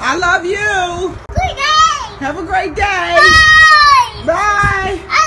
I love you. Good day. Have a great day. Bye. Bye.